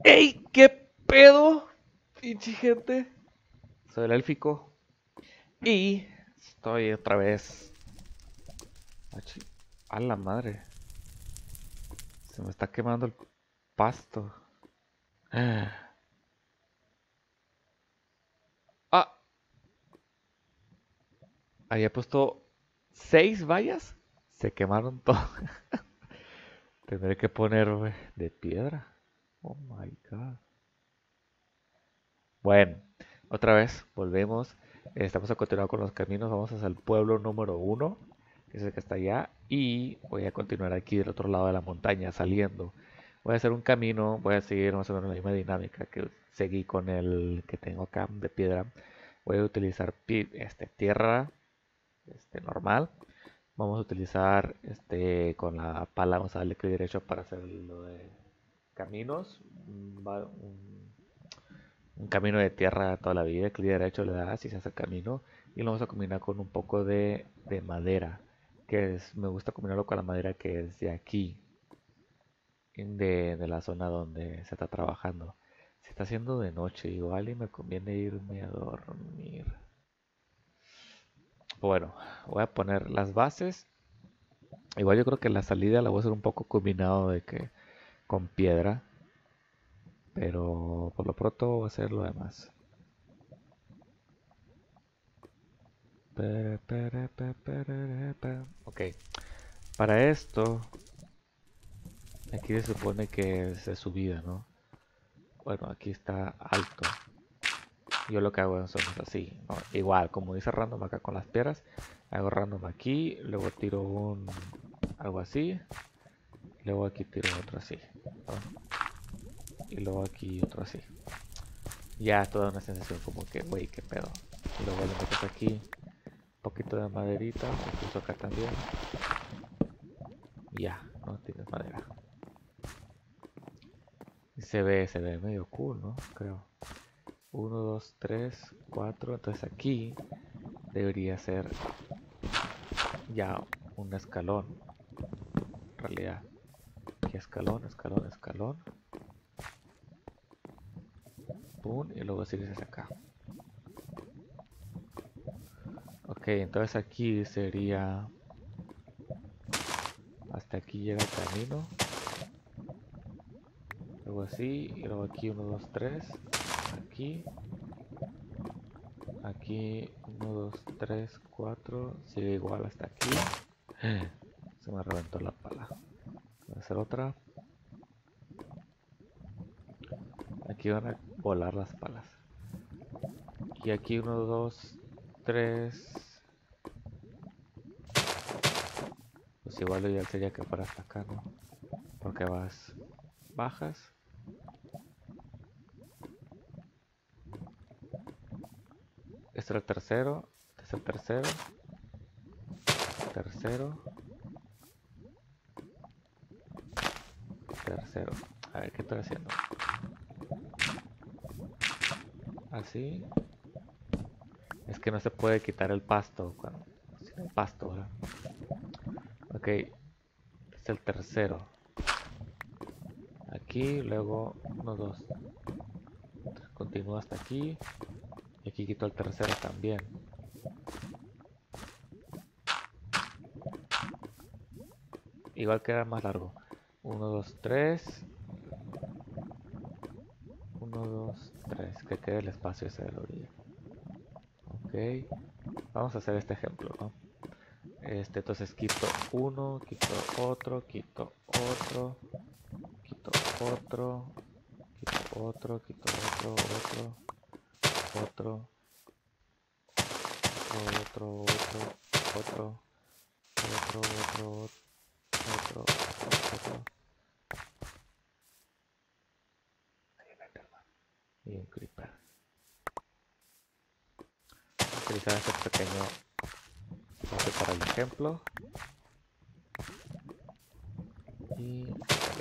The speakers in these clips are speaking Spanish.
¡Ey! ¿Qué pedo? Pinche gente. Soy el élfico. Y estoy otra vez. A la madre. Se me está quemando el pasto. Ah, había puesto 6 vallas. Se quemaron todas. Tendré que poner de piedra. Oh my god. Bueno, otra vez volvemos. Estamos a continuar con los caminos. Vamos hacia el pueblo número 1, que es el que está allá. Y voy a continuar aquí del otro lado de la montaña, saliendo. Voy a hacer un camino. Voy a seguir más o menos la misma dinámica que seguí con el que tengo acá de piedra. Voy a utilizar tierra normal. Vamos a utilizar con la pala. Vamos a darle clic derecho para hacer lo de caminos. Un camino de tierra toda la vida, clic derecho le das y se hace el camino y lo vamos a combinar con un poco de madera, me gusta combinarlo con la madera que es de aquí, de la zona donde se está trabajando. Se está haciendo de noche igual y me conviene irme a dormir. Bueno, voy a poner las bases. Igual yo creo que la salida la voy a hacer un poco combinado de que con piedra, pero por lo pronto voy a hacer lo demás. Ok, para esto, aquí se supone que es de subida, ¿no? Bueno, aquí está alto. Yo lo que hago son así, ¿no? Igual, como dice random acá con las piedras, hago random aquí, luego tiro algo así, luego aquí tiro otro así, ¿no? Y luego aquí otro así. Ya toda una sensación como que, güey, qué pedo. Y luego le metes aquí un poquito de maderita, incluso acá también. Ya, no tienes madera. Y se ve medio cool, ¿no? Creo. 1, 2, 3, 4. Entonces aquí debería ser ya un escalón. En realidad. Aquí escalón, escalón, escalón. Pum. Y luego sigues hacia acá. Ok, entonces aquí sería... Hasta aquí llega el camino. Luego así. Y luego aquí 1, 2, 3. Aquí. Aquí 1, 2, 3, 4. Sigue igual hasta aquí. Se me reventó la pala. Voy a hacer otra. Aquí van a volar las palas. Y aquí 1, 2, 3. Pues igual lo ideal sería que fuera hasta acá, ¿no? Porque bajas. Este era el tercero. Este es el tercero. Tercero. Tercero. A ver, ¿qué estoy haciendo? Así. Es que no se puede quitar el pasto cuando... Sin el pasto, ¿verdad? Ok. Este es el tercero. Aquí, luego 1, 2. Continúa hasta aquí. Y aquí quito el tercero también. Igual queda más largo. 1, 2, 3. 1, 2, 3. Que quede el espacio ese de la orilla. Ok. Vamos a hacer este ejemplo, ¿no? Entonces quito uno, quito otro, quito otro, quito otro, quito otro, quito otro, otro, otro, otro, otro, otro. Ahí el Enderman. Y un creeper. Utilizar este pequeño espacio para el ejemplo. Y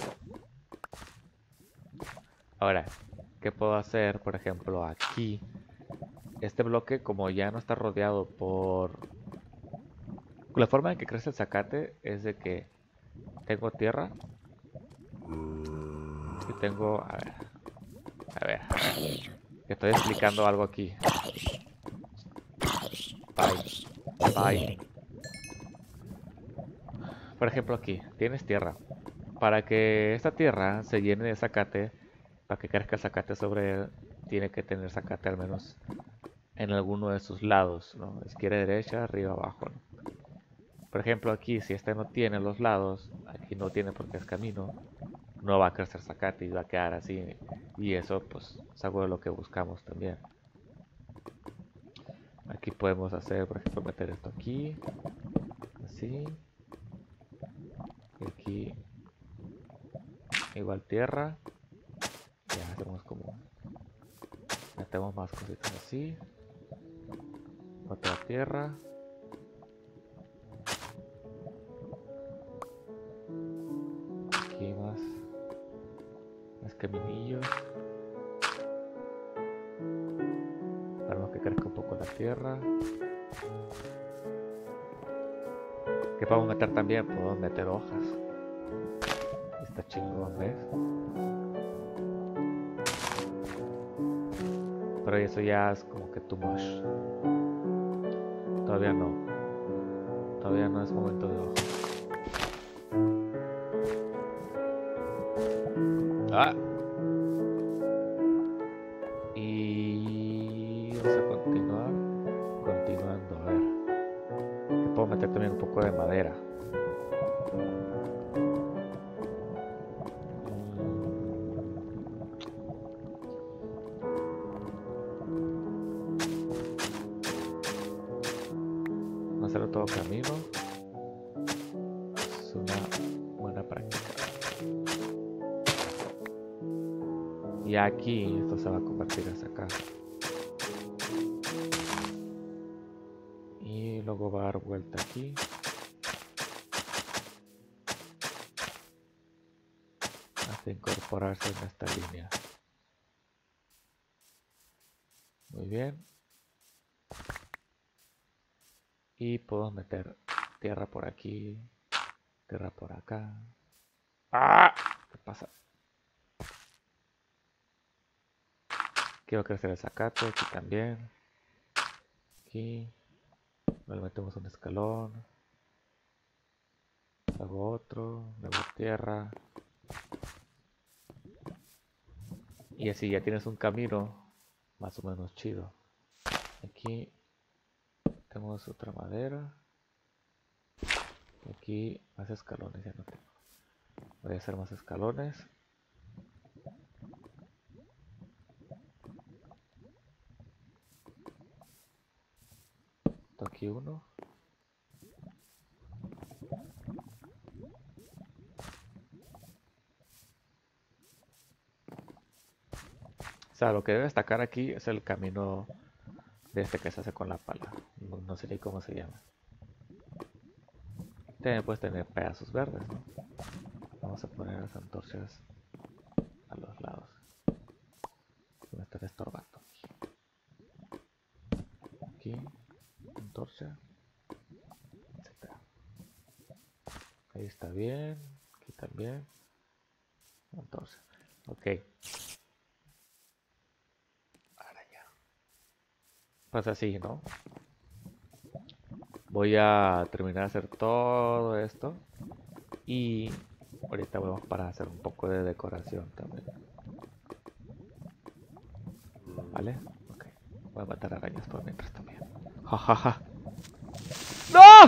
ahora, ¿qué puedo hacer? Por ejemplo, aquí. Este bloque, como ya no está rodeado por... La forma en que crece el zacate es de que tengo tierra y tengo... A ver. A ver. Que estoy explicando algo aquí. Bye. Bye. Por ejemplo aquí, tienes tierra. Para que esta tierra se llene de zacate, para que crezca el zacate sobre él, tiene que tener zacate al menos en alguno de sus lados, ¿no? Izquierda, derecha, arriba, abajo, ¿no? Por ejemplo aquí, si este no tiene los lados, aquí no tiene porque es camino, no va a crecer zacate y va a quedar así. Y eso pues es algo de lo que buscamos también. Aquí podemos hacer, por ejemplo, meter esto aquí, así. Y aquí igual tierra. Ya hacemos como, metemos más cositas así. Otra tierra. Aquí más caminillos. Esperamos que crezca un poco la tierra. ¿Qué podemos meter también? Podemos meter hojas. Está chingón, ¿ves? Pero eso ya es como que too much. Todavía no. Todavía no es momento de hojas. Ah. Y vamos a continuar. Continuando, a ver. Que puedo meter también un poco de madera. No hacerlo todo camino. Es una buena práctica. Y aquí esto se va a convertir hacia acá. Y luego va a dar vuelta aquí. Hasta incorporarse en esta línea. Muy bien. Y puedo meter tierra por aquí. Tierra por acá. ¡Ah! ¿Qué pasa? Quiero crecer el zacate. Aquí también. Aquí. Le metemos un escalón. Hago otro. Luego tierra. Y así ya tienes un camino más o menos chido. Aquí tenemos otra madera. Aquí más escalones, ya no tengo. Voy a hacer más escalones. Aquí uno. O sea, lo que debe destacar aquí es el camino de este que se hace con la pala. No sé ni cómo se llama. También puedes tener pedazos verdes, ¿no? Vamos a poner las antorchas a los lados. Me están estorbando. Aquí, antorcha, etc. Ahí está bien. Aquí también. Antorcha. Ok. Ahora ya. Pues así, ¿no? Voy a terminar de hacer todo esto. Y ahorita vamos para hacer un poco de decoración también. ¿Vale? Ok. Voy a matar arañas por mientras también. Jajaja. ¡No!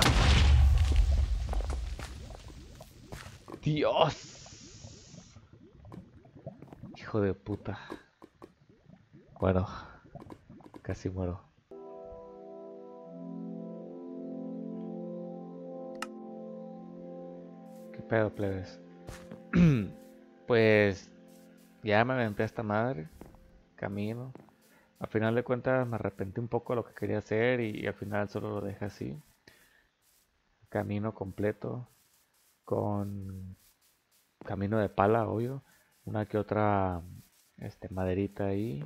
¡Dios! Hijo de puta. Bueno, casi muero. ¿Qué pedo, plebes? Pues ya me aventé a esta madre. Camino. Al final de cuentas me arrepentí un poco de lo que quería hacer y al final solo lo dejé así. Camino completo. Con camino de pala, obvio. Una que otra maderita ahí.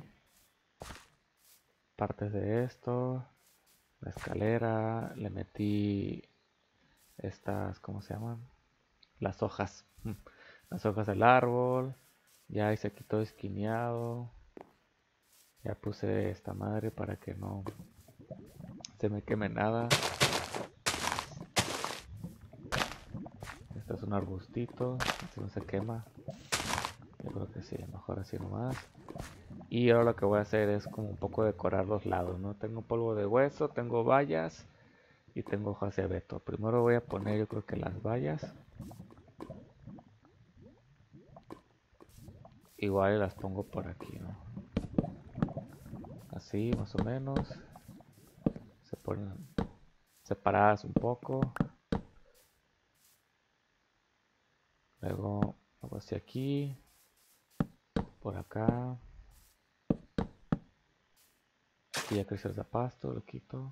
Partes de esto. La escalera. Le metí estas, ¿cómo se llaman? Las hojas. Las hojas del árbol. Ya ahí se quitó esquineado. Ya puse esta madre para que no se me queme nada. Este es un arbustito, si no se quema. Yo creo que sí, mejor así nomás. Y ahora lo que voy a hacer es como un poco decorar los lados, ¿no? Tengo polvo de hueso, tengo vallas y tengo hojas de abeto. Primero voy a poner, yo creo que las vallas. Igual las pongo por aquí, ¿no? Así, más o menos. Se ponen separadas un poco. Luego hago hacia aquí. Por acá. Aquí ya creció el pasto, lo quito.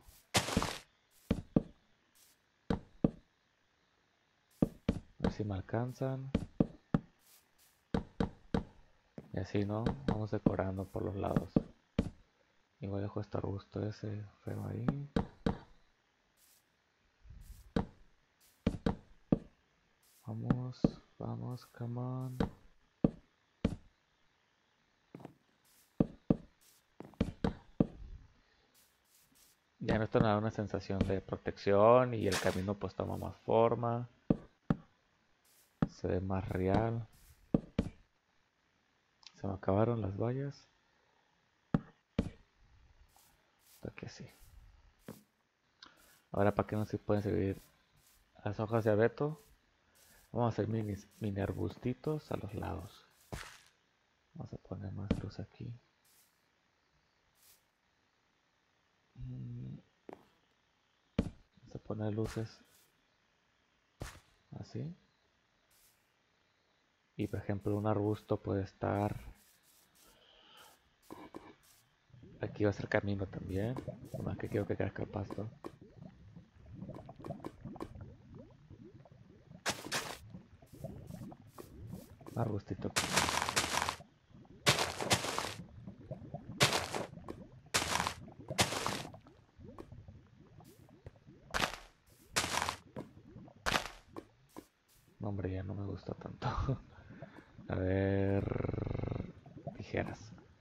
A ver si me alcanzan. Y así, ¿no? Vamos decorando por los lados. Igual dejo este arbusto ese feo ahí. Vamos, vamos, come on. Ya esto me da una sensación de protección y el camino pues toma más forma. Se ve más real. Se me acabaron las vallas. Hasta que sí. Ahora, ¿para qué no se pueden servir las hojas de abeto? Vamos a hacer mini arbustitos a los lados. Vamos a poner más luz aquí. Vamos a poner luces así. Y por ejemplo, un arbusto puede estar... Aquí va a ser camino también. Nomás que quiero que crezca el pasto. Arbustito. No, hombre, ya no me gusta tanto. A ver... Tijeras.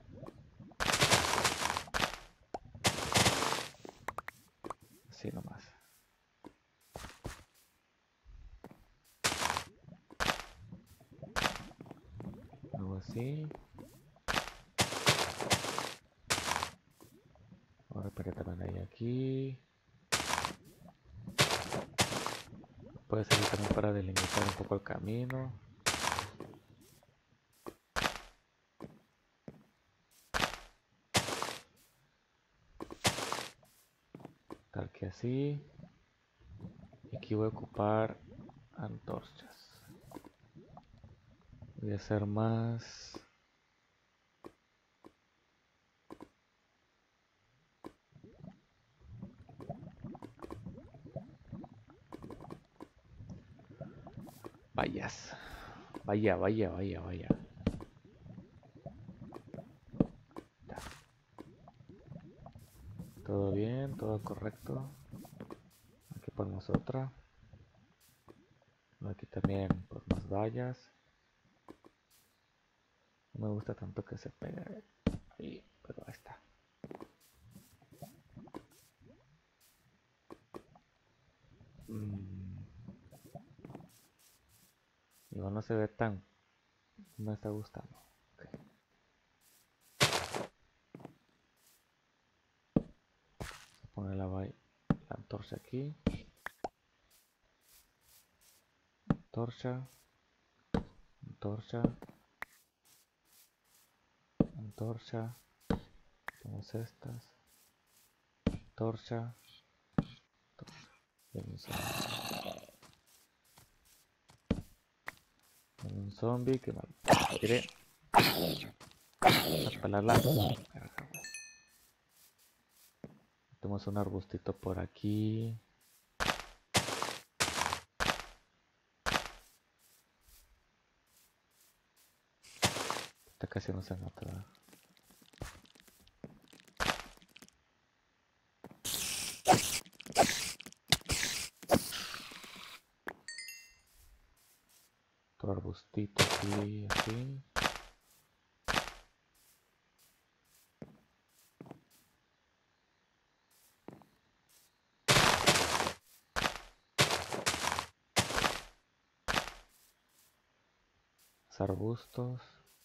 Así nomás. Luego así. Ahora para que también hay aquí. Puede servir también para delimitar un poco el camino. Tal que así. Y aquí voy a ocupar antorchas. Voy a hacer más. Vallas. Vaya, vaya, vaya, vaya. Ya. Todo bien, todo correcto. Aquí ponemos otra. Aquí también pues más vallas. No me gusta tanto que se pegue ahí, pero ahí está. Igual no se ve tan... No me está gustando. Okay. Vamos a poner la antorcha aquí. Antorcha. Antorcha. Antorcha. Tenemos estas. Antorcha. Un zombie que me quiere apelarla. Tenemos un arbustito por aquí. Esta casi no se nota, ¿verdad? Otro arbustito aquí, así. Los arbustos.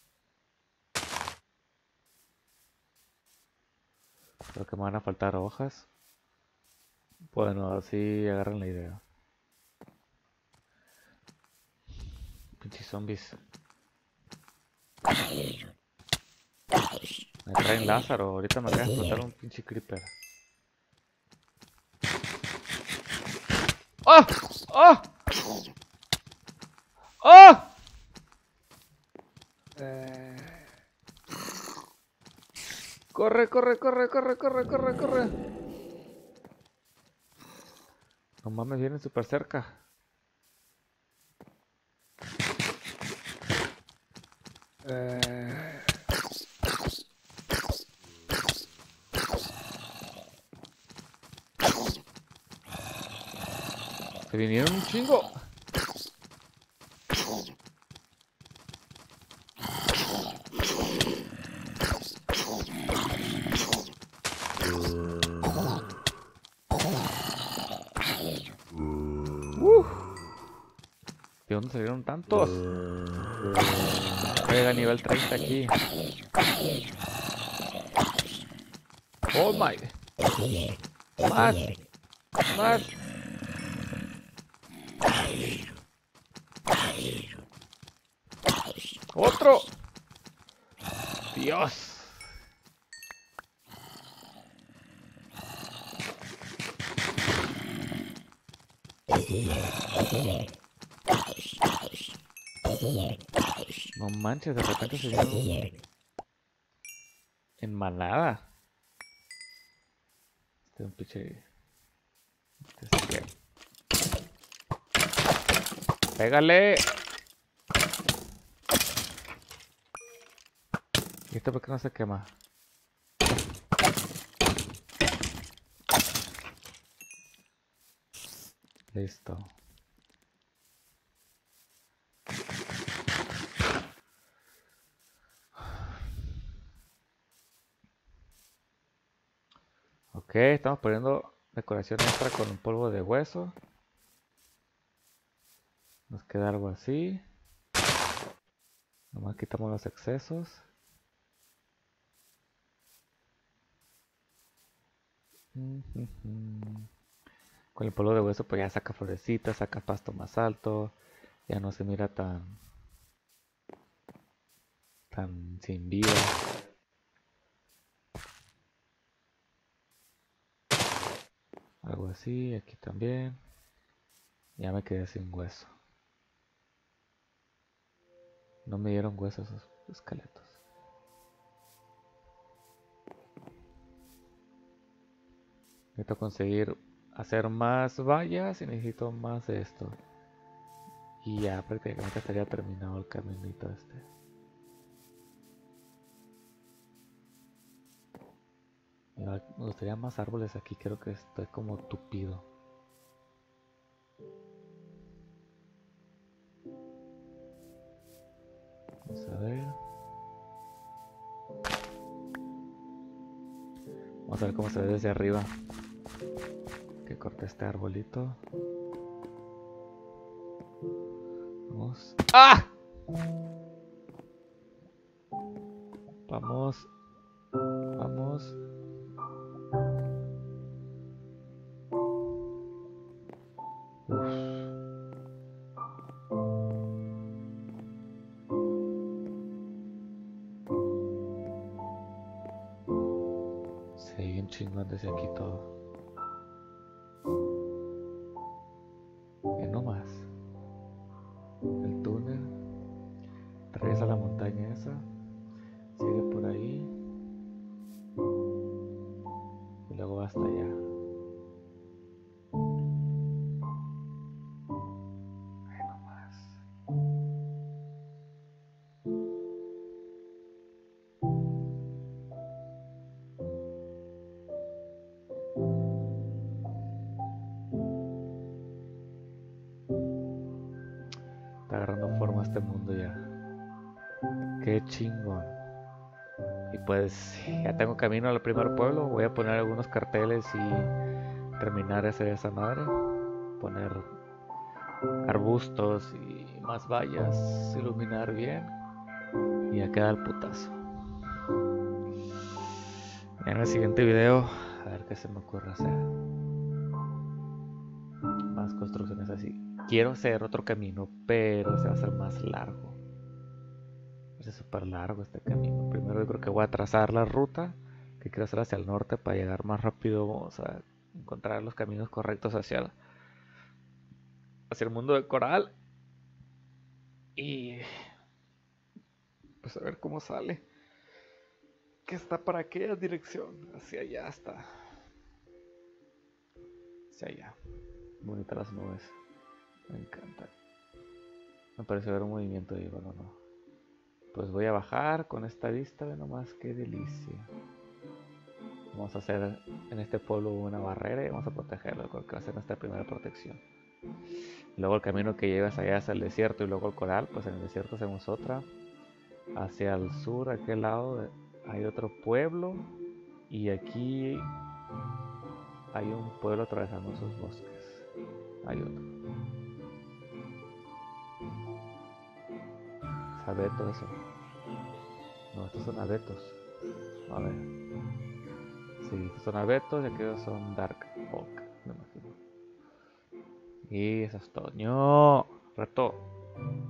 Creo que me van a faltar hojas. Bueno, así agarran la idea. Pinches zombies. Me traen Lázaro. Ahorita me acaba de explotar un pinche creeper. ¡Oh! ¡Oh! ¡Oh! Corre, corre, corre, corre, corre, corre, corre. No mames, vienen súper cerca. Se vinieron un chingo. ¿De dónde salieron tantos? Llega a nivel 30 aquí. Oh my. Más. Más. Otro. Dios. No manches, de repente se dieron en manada. Este es un pinche. Este es que... ¡Pégale! ¿Y esto por qué no se quema? Listo. Ok, estamos poniendo decoración extra con un polvo de hueso. Nos queda algo así. Nomás quitamos los excesos. Con el polvo de hueso pues ya saca florecitas, saca pasto más alto. Ya no se mira tan sin vida. Algo así, aquí también. Ya me quedé sin hueso. No me dieron huesos esos esqueletos. Necesito conseguir hacer más vallas y necesito más de esto. Y ya prácticamente estaría terminado el caminito este. Me gustaría más árboles aquí, creo que estoy como tupido. Vamos a ver. Vamos a ver cómo se ve desde arriba. Que corte este arbolito. Vamos. ¡Ah! Vamos. Vamos. Se ve bien chingón desde aquí todo. No más. El túnel. Regresa a la montaña esa. Sigue por ahí. Y luego va hasta allá. No más. Está agarrando forma este mundo ya. Qué chingón. Y pues ya tengo camino al primer pueblo. Voy a poner algunos carteles y terminar de hacer esa madre. Poner arbustos y más vallas, iluminar bien. Y ya queda el putazo. En el siguiente video, a ver qué se me ocurre hacer. Más construcciones así. Quiero hacer otro camino, pero se va a hacer más largo. Es súper largo este camino. Primero yo creo que voy a trazar la ruta que quiero hacer hacia el norte para llegar más rápido. Vamos a encontrar los caminos correctos hacia el mundo de coral. Y pues a ver cómo sale. Que está para aquella dirección. Hacia allá está. Hacia allá. Bonitas las nubes. Me encanta. Me parece ver un movimiento ahí, bueno, no. Pues voy a bajar con esta vista, ve nomás qué delicia. Vamos a hacer en este pueblo una barrera y vamos a protegerlo, creo que va a ser nuestra primera protección. Luego el camino que lleva hacia allá hacia el desierto y luego el coral, pues en el desierto hacemos otra. Hacia el sur, a aquel lado, hay otro pueblo y aquí hay un pueblo atravesando sus bosques. Hay otro. Es abeto eso. No, estos son abetos. A ver. Sí, estos son abetos y aquellos son dark oak, me imagino. Y eso es todo. ¡No! Reto.